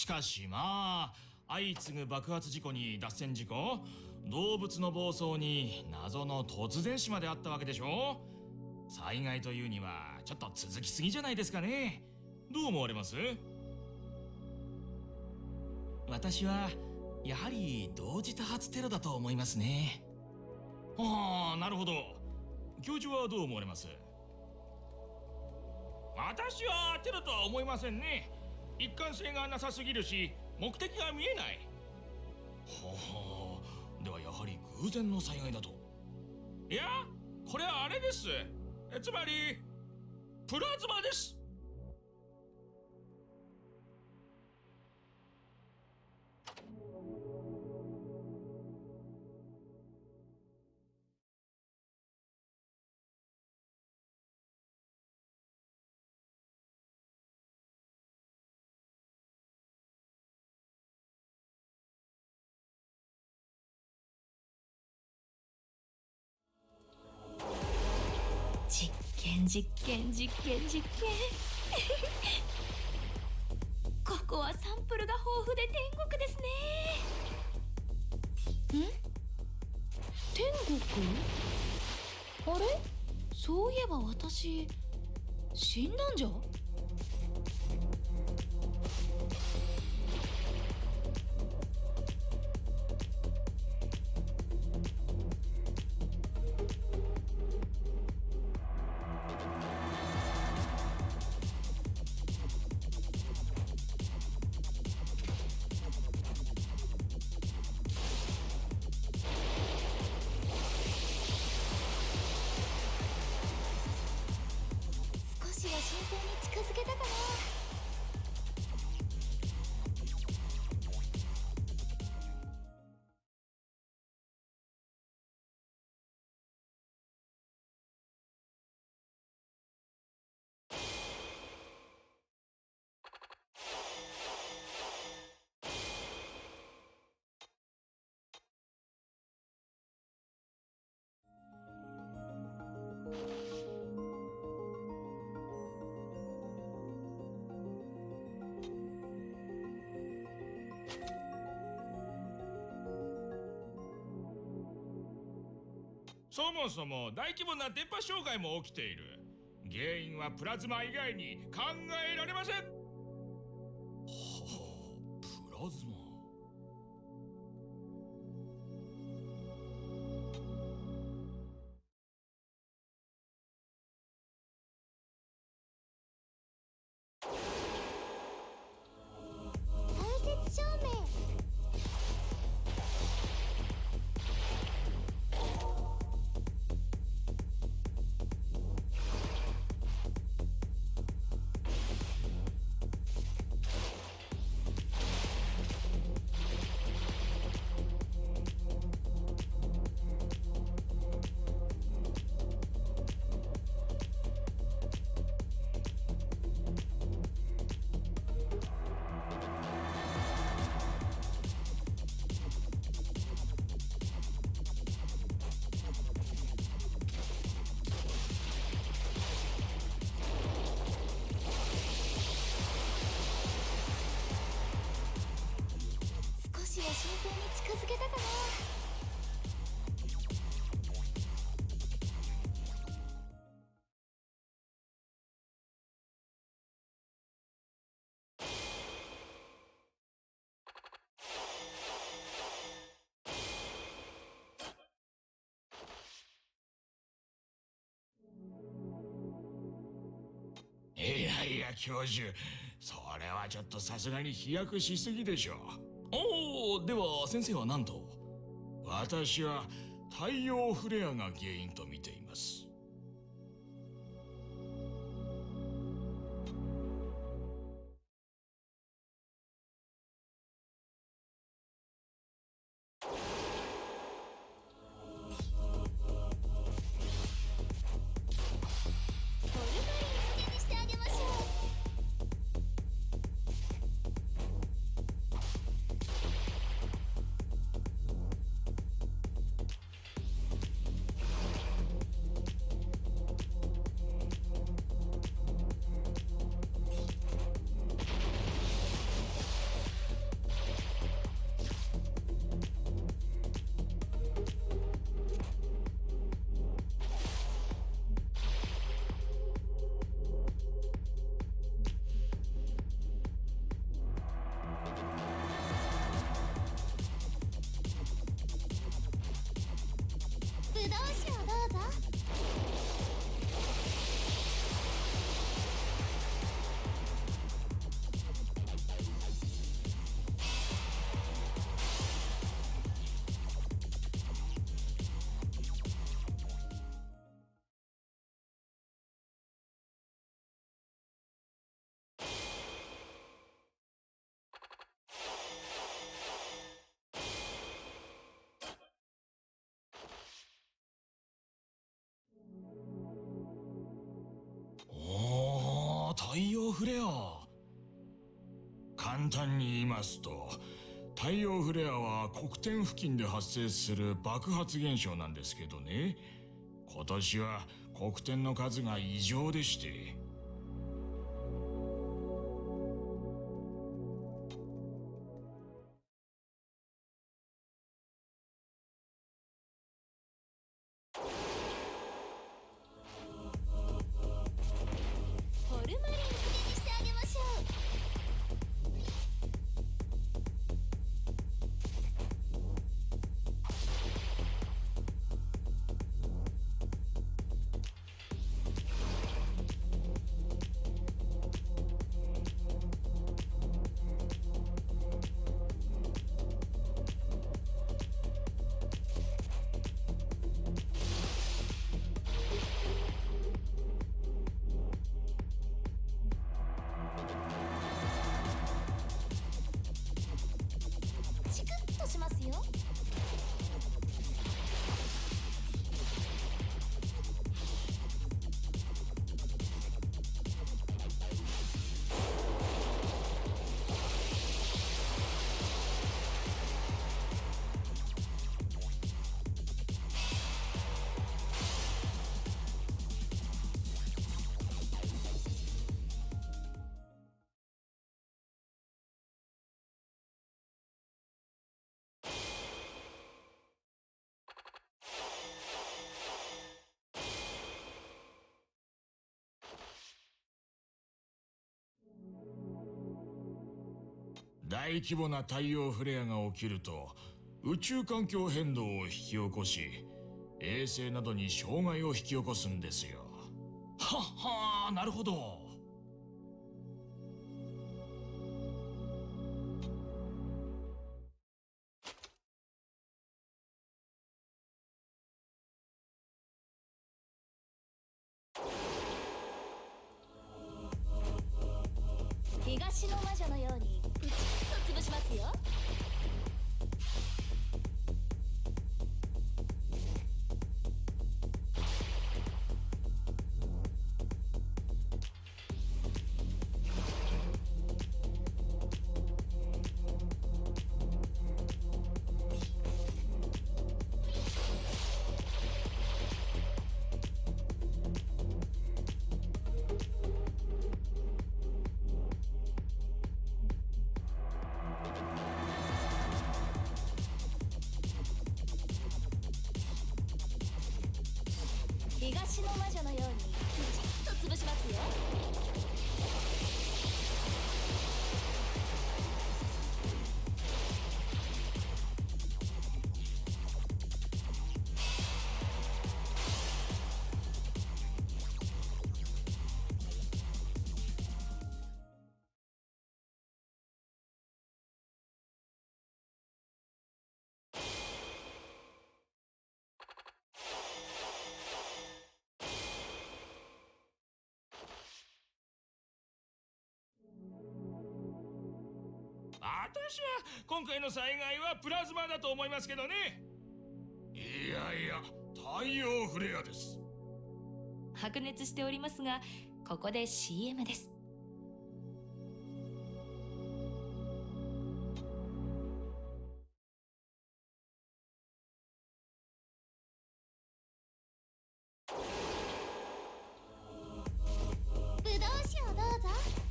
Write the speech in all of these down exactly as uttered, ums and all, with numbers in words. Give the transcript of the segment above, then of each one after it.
しかしまあ相次ぐ爆発事故に脱線事故、動物の暴走に謎の突然死まであったわけでしょ。災害というにはちょっと続きすぎじゃないですかね。どう思われます？私はやはり同時多発テロだと思いますね。ああ、なるほど。教授はどう思われます？私はテロとは思いませんね。一貫性がなさすぎるし目的が見えない。はあ、ではやはり偶然の災害だと。いや、これはあれです。つまりプラズマです。 実験実験実験実験ここはサンプルが豊富で天国ですね。ん？天国？あれ？そういえば私死んだんじゃ？ そもそも大規模な電波障害も起きている。原因はプラズマ以外に考えられません。はあ、プラズマ。 間接照明。少しは真相に近づけたかな。 いやいや教授、それはちょっとさすがに飛躍しすぎでしょう。おお、では先生は何と？私は太陽フレアが原因と見ています。 陽フレア。簡単に言いますと、太陽フレアは黒点付近で発生する爆発現象なんですけどね、今年は黒点の数が異常でして。 ホルマリン漬けにしてあげましょう。チクッとしますよ。 大規模な太陽フレアが起きると宇宙環境変動を引き起こし、衛星などに障害を引き起こすんですよ。はっはー、なるほど。 東の魔女のようにプチッと潰しますよ。東の魔女のようにプチッと潰しますよ。 私は今回の災害はプラズマだと思いますけどね。いやいや、太陽フレアです。 白熱しておりますが、ここで シーエム です。 ぶどう酒をどうぞ。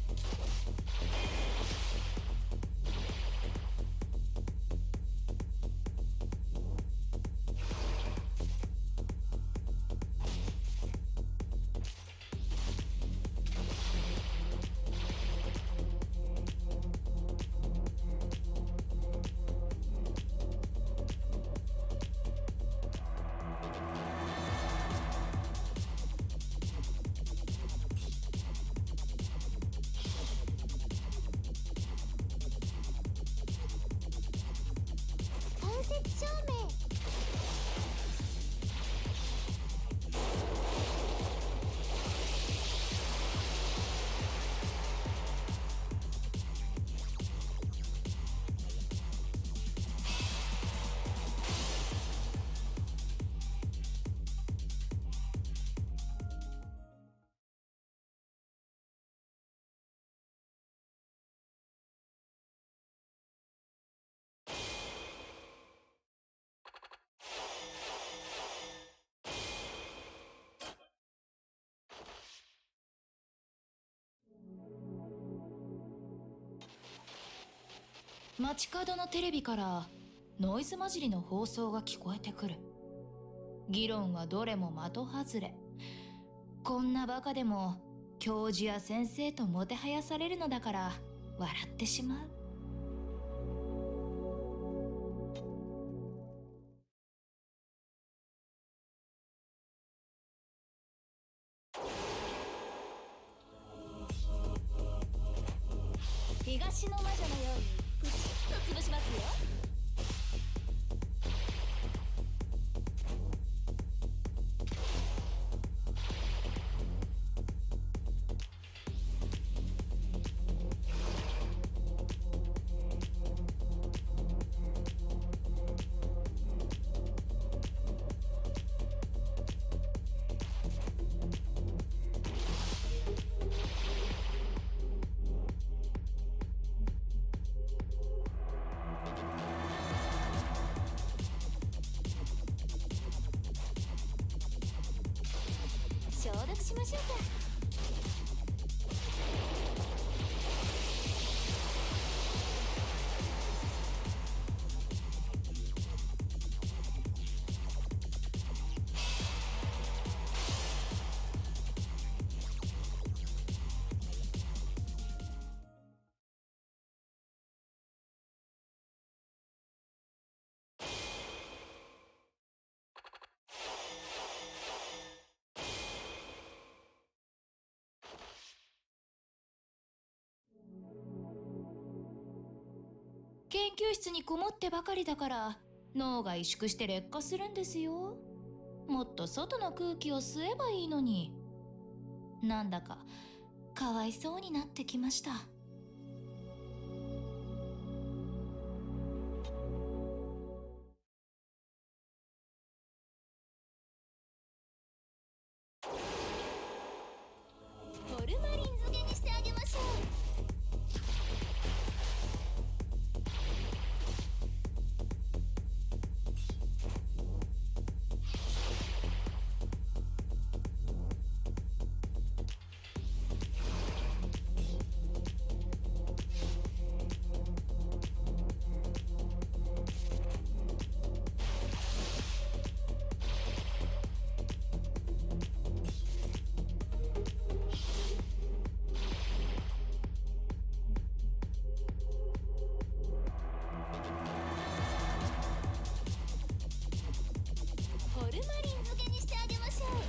間接照明。 街角のテレビからノイズ混じりの放送が聞こえてくる。議論はどれも的外れ。こんなバカでも教授や先生ともてはやされるのだから笑ってしまう。 東の魔女のようにプチッと潰しますよ。消毒しましょうか。 研究室にこもってばかりだから脳が萎縮して劣化するんですよ。もっと外の空気を吸えばいいのに。なんだかかわいそうになってきました。 ホルマリン漬けにしてあげましょう。ホルマリン漬けにしてあげましょう。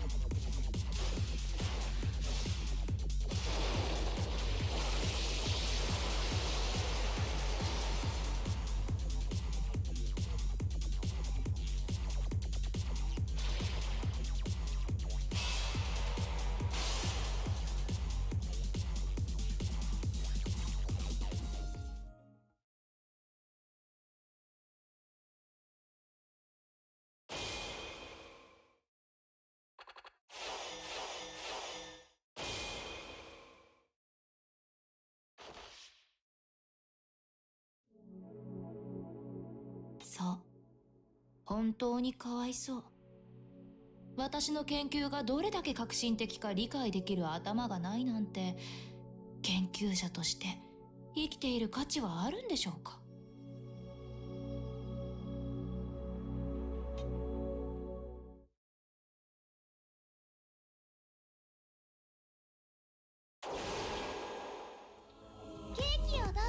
そう、本当にかわいそう。私の研究がどれだけ革新的か理解できる頭がないなんて、研究者として生きている価値はあるんでしょうか。 ケーキをどうぞ。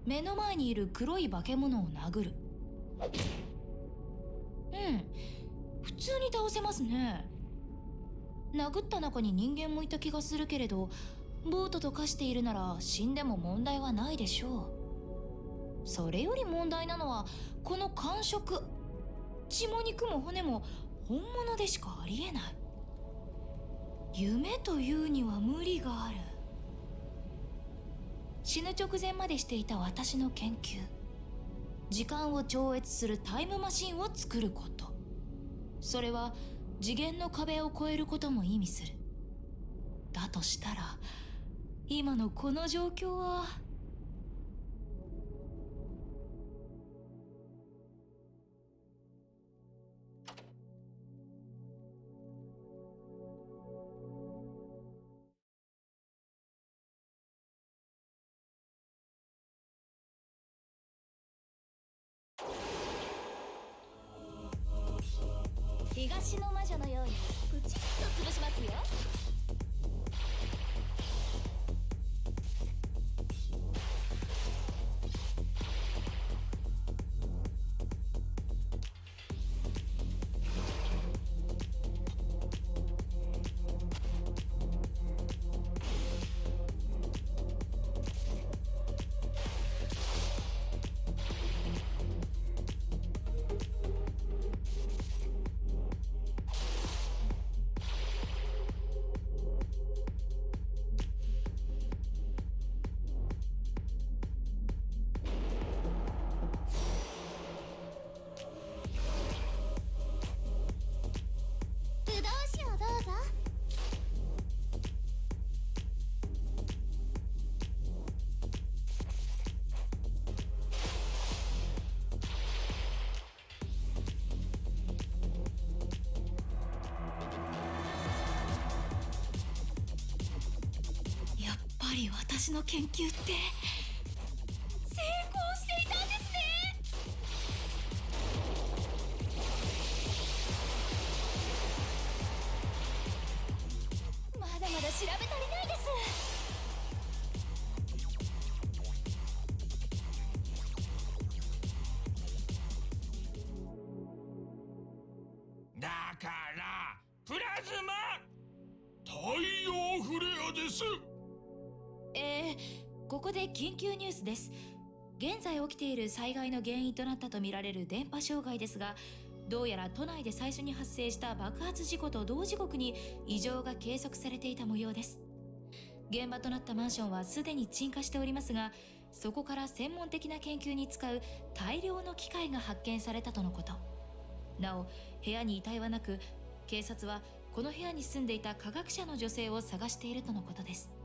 目の前にいる黒い化け物を殴る。うん普通に倒せますね。殴った中に人間もいた気がするけれど、ボートと化しているなら死んでも問題はないでしょう。それより問題なのはこの感触。血も肉も骨も本物でしかありえない。夢というには無理がある。死ぬ直前までしていた私の研究、時間を超越するタイムマシンを作ること。それは次元の壁を越えることも意味する。だとしたら今のこの状況は。 東の魔女のようにプチッと潰しますよ。 やっぱり私の研究って成功していたんですね。 まだまだ調べ足りないです。 だからプラズマ太陽フレアです。 えー、ここで緊急ニュースです。現在起きている災害の原因となったとみられる電波障害ですが、どうやら都内で最初に発生した爆発事故と同時刻に異常が計測されていた模様です。現場となったマンションはすでに鎮火しておりますが、そこから専門的な研究に使う大量の機械が発見されたとのこと。なお部屋に遺体はなく、警察はこの部屋に住んでいた科学者の女性を探しているとのことです。